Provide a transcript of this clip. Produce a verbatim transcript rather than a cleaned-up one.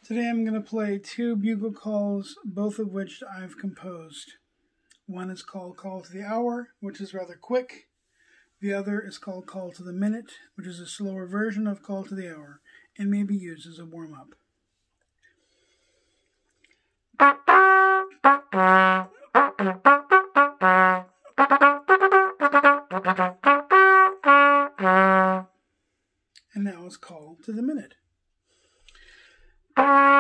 Today I'm going to play two bugle calls, both of which I've composed. One is called Call to the Hour, which is rather quick. The other is called Call to the Minute, which is a slower version of Call to the Hour, and may be used as a warm-up. And now it's Call to the Minute.